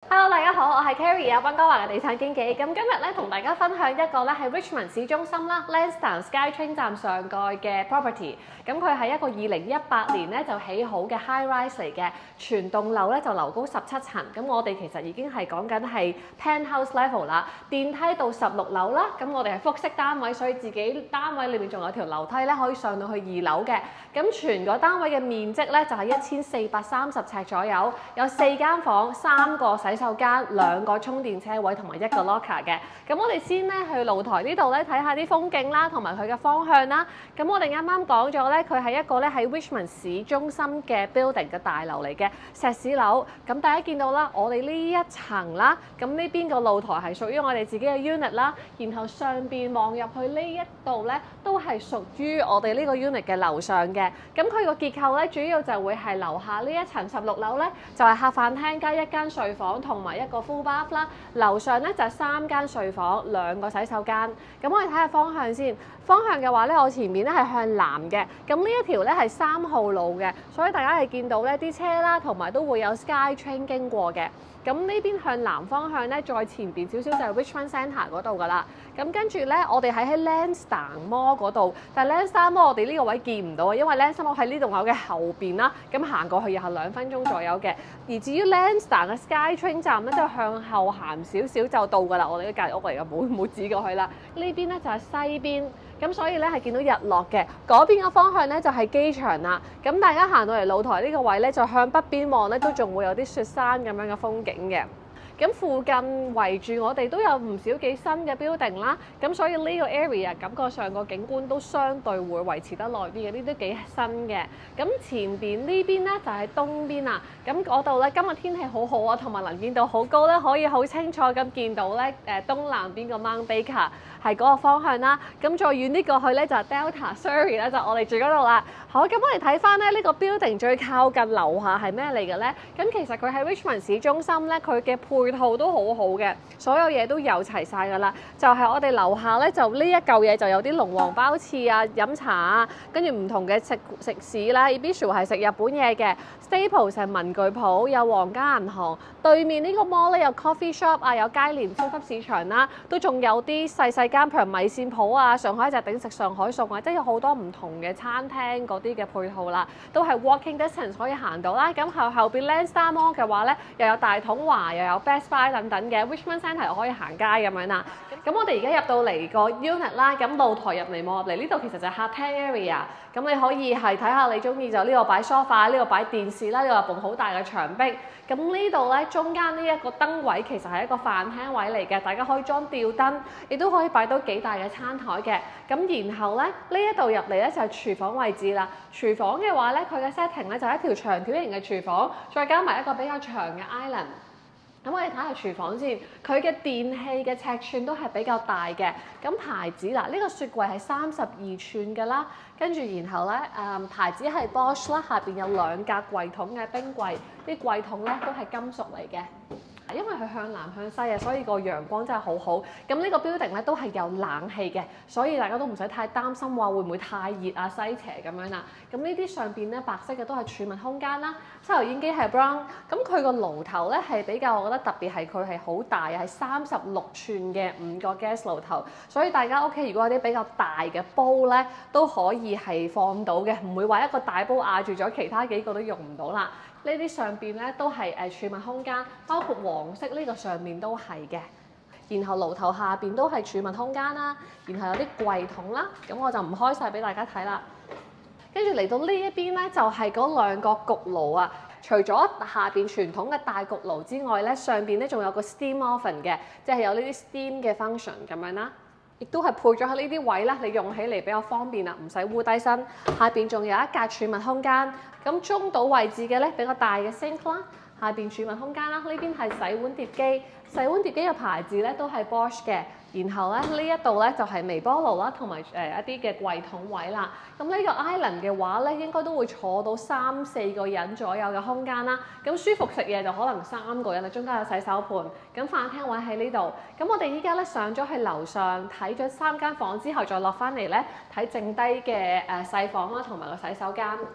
Hello， 大家好，我係 Carrie 啊，溫哥華嘅地產經紀。咁今日咧同大家分享一個咧係 Richmond 市中心啦 ，Lansdowne SkyTrain 站上蓋嘅 property。咁佢係一個2018年咧就起好嘅 high rise 嚟嘅，全棟樓咧就樓高17層。咁我哋其實已經係講緊係 penthouse level 啦，電梯到16樓啦。咁我哋係複式單位，所以自己單位裏面仲有條樓梯咧可以上到去2樓嘅。咁全個單位嘅面積咧就係1430尺左右，有4間房、3個洗手間、2個充電車位同埋1個 locker 嘅。咁我哋先咧去露台呢度咧睇下啲風景啦，同埋佢嘅方向啦。咁我哋啱啱講咗咧，佢係一個咧喺 Richmond 市中心嘅 building 嘅大樓嚟嘅石屎樓。咁大家見到啦，我哋呢一層啦，咁呢邊個露台係屬於我哋自己嘅 unit 啦，然後上邊望入去呢一度咧都係屬於我哋呢個 unit 嘅樓上嘅。咁佢個結構咧主要就會係樓下呢一層16樓咧就係客飯廳加1間睡房同埋1個 full bath 啦，樓上咧就係3間睡房、2個洗手間。咁我哋睇下方向先。方向嘅話咧，我前面咧係向南嘅。咁呢一條咧係3號路嘅，所以大家係見到咧啲車啦，同埋都會有 SkyTrain 經過嘅。咁呢邊向南方向咧，再前邊少少就係 Richmond Centre 嗰度噶啦。咁跟住咧，我哋喺 Lansdowne Mall 嗰度，但係 Lansdowne Mall 我哋呢個位見唔到啊，因為 Lansdowne Mall喺呢棟樓嘅後邊啦。咁行過去又係2分鐘左右嘅。而至於 Lansdowne 嘅 SkyTrain 站咧，就向後行少少就到噶啦。我哋嘅隔離屋嚟嘅，冇指過去啦。呢邊咧就係西邊。咁所以咧係見到日落嘅，嗰邊嘅方向咧就係機場啦。咁大家行到嚟露台呢個位咧，就向北邊望咧，都仲會有啲雪山咁樣嘅風景嘅。咁附近圍住我哋都有唔少幾新嘅 building 啦，咁所以呢個 area 感覺上個景觀都相對會維持得耐啲嘅，呢啲都幾新嘅。咁前邊呢邊咧就係東邊啦，咁嗰度咧今日天氣好好啊，同埋能見度好高咧，可以好清楚咁見到咧東南邊個 Mount Baker 係嗰個方向啦。咁再遠啲過去咧就係 Delta Surrey 咧，就我哋住嗰度啦。好，咁我哋睇翻咧呢個 building 最靠近樓下係咩嚟嘅咧？咁其實佢喺 Richmond 市中心咧，佢嘅配套都好好嘅，所有嘢都有齊晒㗎啦。就係我哋樓下咧，就呢一嚿嘢就有啲龍王包翅啊、飲茶啊，跟住唔同嘅食肆啦。Ibishu 係食日本嘢嘅 ，Staples 係文具鋪，有皇家銀行。對面呢個 mall 咧有 coffee shop 啊，有佳廉超級市場啦，都仲有啲細間譬如米線鋪啊、上海隻鼎食上海餸啊，即係有好多唔同嘅餐廳嗰啲嘅配套啦，都係 walking distance 可以行到啦。咁後邊 Lansdowne Mall 嘅話咧，又有大統華，又有 Best Buy 等等嘅 Richmond Centre 又可以行街咁樣啦。咁我哋而家入到嚟個 unit 啦，咁露台入嚟望入嚟呢度其實就係客廳 area。咁你可以係睇下你中意就呢度擺 sofa， 呢度擺電視啦，呢度埲好大嘅牆壁。咁呢度咧中間呢一個燈位其實係一個飯廳位嚟嘅，大家可以裝吊燈，亦都可以擺到幾大嘅餐台嘅。咁然後咧呢一度入嚟咧就係廚房位置啦。廚房嘅話咧，佢嘅 setting 咧就係一條長條形嘅廚房，再加埋一個比較長嘅 island。咁我哋睇下廚房先，佢嘅電器嘅尺寸都係比較大嘅。咁牌子嗱，呢個雪櫃係32寸㗎啦，跟住然後咧牌子係 Bosch 啦，下邊有2格櫃桶嘅冰櫃，啲櫃桶咧都係金屬嚟嘅。因為佢向南向西啊，所以個陽光真係好好。咁呢個 building 咧都係有冷氣嘅，所以大家都唔使太擔心話會唔會太熱啊、西斜咁樣啦。咁呢啲上邊咧白色嘅都係儲物空間啦。抽油煙機係 brown， 咁佢個爐頭咧係比較，我覺得特別係佢係好大，係36寸嘅5個 gas 爐頭，所以大家屋企如果有啲比較大嘅煲咧，都可以係放到嘅，唔會話一個大煲壓住咗，其他幾個都用唔到啦。呢啲上邊咧都係儲物空間，包括黃色呢個上面都係嘅。然後爐頭下邊都係儲物空間啦，然後有啲櫃桶啦，咁我就唔開晒俾大家睇啦。跟住嚟到呢一邊咧，就係嗰2個焗爐啊。除咗下邊傳統嘅大焗爐之外咧，上邊咧仲有個 steam oven 嘅，即係有呢啲 steam 嘅 function 咁樣啦。亦都係配咗喺呢啲位啦，你用起嚟比較方便啦，唔使烏低身。下邊仲有一格儲物空間，咁中島位置嘅咧比較大嘅 sink 啦，下邊儲物空間啦，呢邊係洗碗碟機，洗碗碟機嘅牌子咧都係 Bosch 嘅。然後咧呢一度咧就係微波爐啦，同埋一啲嘅櫃桶位啦。咁呢個 island 嘅話咧，應該都會坐到3、4個人左右嘅空間啦。咁舒服食嘢就可能3個人啦，中間有洗手盤。咁飯廳位喺呢度。咁我哋依家咧上咗去樓上睇咗3間房之後，再落翻嚟咧睇剩低嘅細房啦，同埋個洗手間。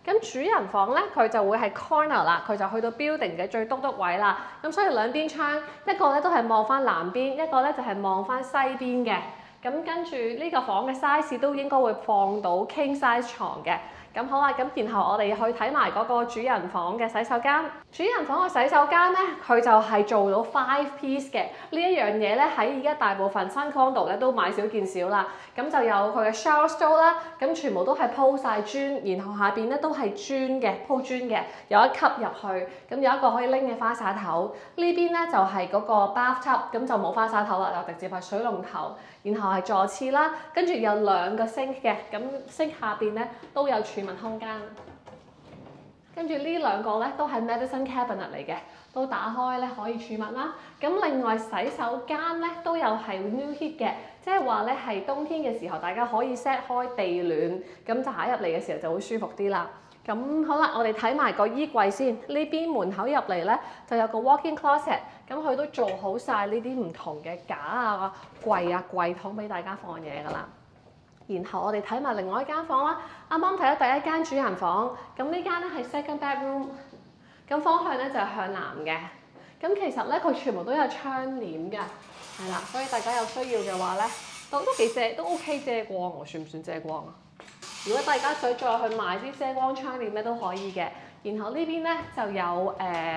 咁主人房咧，佢就會係 corner 啦，佢就去到 building 嘅最篤篤位啦。咁所以兩邊窗，一個咧都係望翻南邊，一個咧就係望翻西邊嘅。咁跟住呢個房嘅 size 都應該會放到 king size 床嘅。咁好啦，咁然後我哋去睇埋嗰個主人房嘅洗手間。主人房嘅洗手間咧，佢就係做到 5 piece 嘅。呢一樣嘢咧，喺而家大部分新 condo 咧都買少見少啦。咁就有佢嘅 shower stall 啦，咁全部都係鋪晒磚，然後下邊咧都係磚嘅，鋪磚嘅，有一級入去，咁有一個可以拎嘅花灑頭。呢邊咧就係嗰個 bathtub， 咁就冇花灑頭啦，就直接係水龍頭，然後係坐廁啦，跟住有2個 sink 嘅，咁 sink 下邊咧都有儲物空間。跟住呢2個咧都係 medicine cabinet 嚟嘅，都打開咧可以儲物啦。咁另外洗手間咧都有係 new heat 嘅，即係話咧係冬天嘅時候，大家可以 set 開地暖，咁就行入嚟嘅時候就會舒服啲啦。咁好啦，我哋睇埋個衣櫃先。呢邊門口入嚟咧就有個 walk-in closet， 咁佢都做好晒呢啲唔同嘅架啊、櫃啊、櫃桶俾大家放嘢㗎啦。然後我哋睇埋另外一間房啦，啱啱睇咗第一間主人房，咁呢間咧係 second bedroom， 咁方向咧就係向南嘅。咁其實咧佢全部都有窗簾㗎，係啦，所以大家有需要嘅話咧，都幾遮，都 OK 遮光喎，算唔算遮光啊？如果大家想再去買啲遮光窗簾咧都可以嘅。然後呢邊咧就有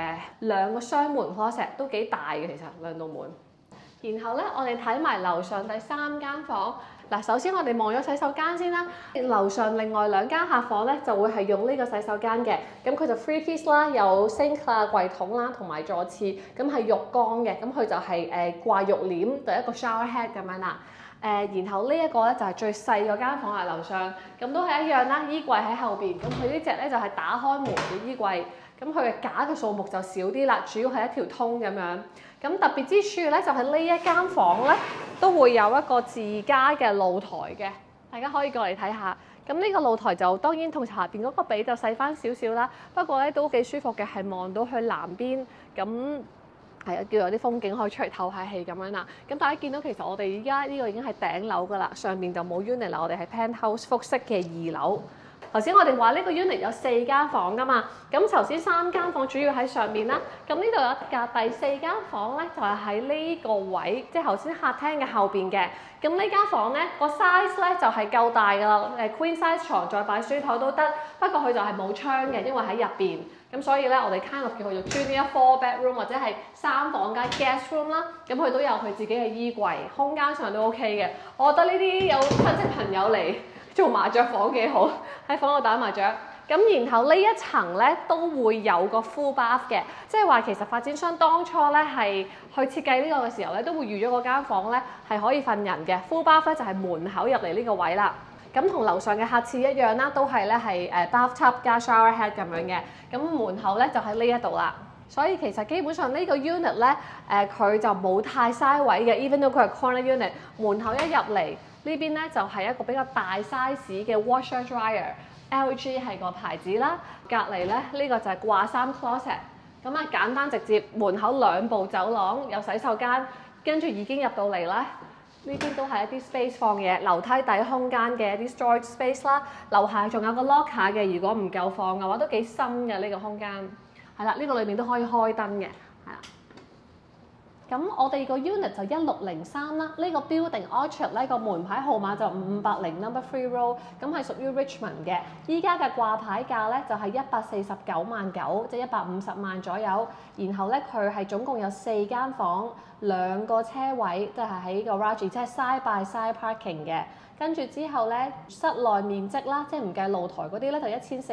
2個雙門 closet， 都幾大嘅其實2道門。然後咧我哋睇埋樓上第3間房。嗱，首先我哋望咗洗手間先啦。樓上另外2間客房咧就會係用呢個洗手間嘅，咁佢就 3 piece 啦，有 sink 啦、櫃桶啦同埋坐廁，咁係浴缸嘅，咁佢就係掛浴簾，就一個 shower head 咁樣啦。然後呢一個咧就係最細嗰間房喺樓上，咁都係一樣啦。衣櫃喺後邊，咁佢呢隻咧就係打開門嘅衣櫃，咁佢嘅架嘅數目就少啲啦，主要係一條通咁樣。咁特別之處咧就係呢一間房咧都會有一個自家嘅露台嘅，大家可以過嚟睇下。咁呢個露台就當然同下邊嗰個比就細翻少少啦，不過咧都幾舒服嘅，係望到去南邊，咁係啊，叫有啲風景可以出嚟透下氣咁樣啦。咁大家見到其實我哋而家呢個已經係頂樓㗎啦，上面就冇 unit 啦，我哋係 penthouse 複式嘅2樓。頭先我哋話呢個 unit 有4間房㗎嘛，咁頭先3間房主要喺上面啦，咁呢度有一架第4間房咧就係喺呢個位，即係頭先客廳嘅後邊嘅。咁呢間房咧個 size 咧就係夠大㗎啦，queen size 床再擺書台都得，不過佢就係冇窗嘅，因為喺入邊。咁所以咧我哋 kind of 叫佢做 junior 4 bedroom 或者係3房加 guest room 啦，咁佢都有佢自己嘅衣櫃，空間上都 OK 嘅。我覺得呢啲有親戚朋友嚟做麻雀房幾好，喺房度打麻雀。咁然後呢一層咧都會有個 full bath 嘅，即係話其實發展商當初咧係去設計呢個嘅時候咧，都會預咗嗰間房咧係可以瞓人嘅。full bath 咧就係門口入嚟呢個位啦。咁同樓上嘅客廁一樣啦，都係咧係bathtub 加 shower head 咁樣嘅。咁門口咧就喺呢一度啦。所以其實基本上呢個 unit 咧佢就冇太嘥位嘅 ，even though 佢係 corner unit。門口一入嚟呢邊咧就係一個比較大 size 嘅 washer dryer。LG 係個牌子啦，隔離咧呢個就係掛衫 closet， 咁啊簡單直接，門口2步走廊有洗手間，跟住已經入到嚟咧，呢邊都係一啲 space 放嘢，樓梯底空間嘅一啲 storage space 啦，樓下仲有個 locker 嘅，如果唔夠放嘅話都幾深嘅呢個空間，係啦，呢個裏面都可以開燈嘅，係啦。咁我哋個 unit 就1603啦，呢個 building Orchard 咧個門牌號碼就5580 number 3 row， 咁係屬於 Richmond 嘅。依家嘅掛牌價咧就係149萬9，即係150萬左右。然後咧佢係總共有4間房，2個車位，即係喺個 garage， 即係 side by side parking 嘅。跟住之後咧，室內面積啦，即係唔計露台嗰啲咧，就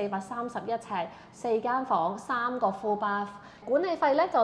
1431尺，4間房，3個 full bath。管理費咧就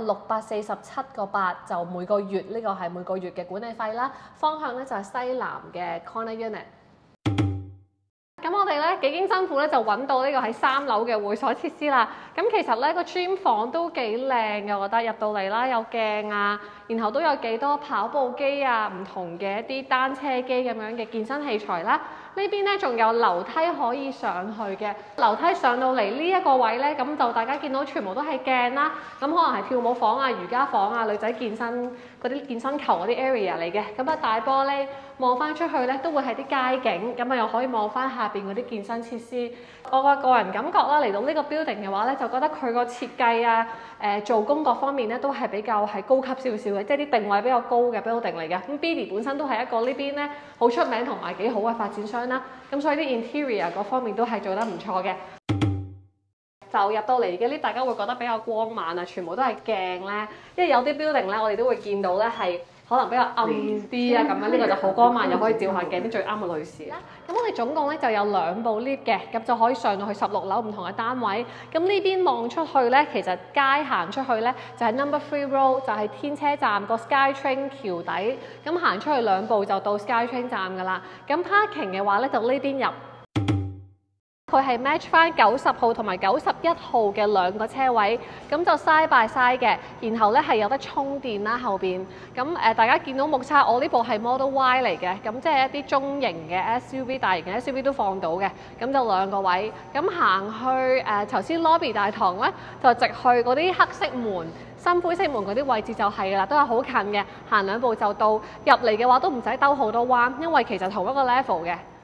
647個8，就每個月，呢個係每個月嘅管理費啦。方向咧就係西南嘅 corner unit。咁我哋咧幾經辛苦咧就揾到呢個喺3樓嘅會所設施啦。咁其實咧個 gym 房都幾靚嘅，我覺得入到嚟啦有鏡啊，然後都有幾多跑步機啊，唔同嘅一啲單車機咁樣嘅健身器材啦。 呢邊咧仲有樓梯可以上去嘅，樓梯上到嚟呢一個位咧，咁就大家見到全部都係鏡啦，咁可能係跳舞房啊、瑜伽房啊、女仔健身嗰啲健身球嗰啲 area 嚟嘅，咁啊大玻璃望翻出去咧都會係啲街景，咁啊又可以望翻下邊嗰啲健身設施。我個人感覺啦，嚟到呢個 building 嘅話咧，就覺得佢個設計啊、做工各方面咧都係比較係高級少少嘅，即係啲定位比較高嘅 building 嚟嘅。咁 Billy 本身都係一個呢邊咧好出名同埋幾好嘅發展商啦，咁所以啲 interior 嗰方面都係做得唔錯嘅。就入到嚟嘅 lift，大家會覺得比較光猛啊，全部都係鏡咧，因為有啲 building 咧，我哋都會見到咧係可能比較暗啲啊咁樣，呢個就好光猛，又可以照下鏡，啲最啱嘅女士啦。咁我哋總共咧就有2部 lift 嘅，咁就可以上到去16樓唔同嘅單位。咁呢邊望出去咧，其實街行出去咧就係 Number 3 Road，就係天車站個 SkyTrain 橋底。咁行出去2步就到 SkyTrain 站㗎啦。咁 parking 嘅話咧就呢邊入。佢係 match 翻90號同埋91號嘅2個車位，咁就 side by side 嘅，然後咧係有得充電啦後邊。咁大家見到目測，我呢部係 Model Y 嚟嘅，咁即係一啲中型嘅 SUV、大型嘅 SUV 都放到嘅，咁就2個位。咁行去頭先 lobby 大堂咧，就直去嗰啲黑色門、深灰色門嗰啲位置就係啦，都係好近嘅，行2步就到。入嚟嘅話都唔使兜好多彎，因為其實同一個 level 嘅。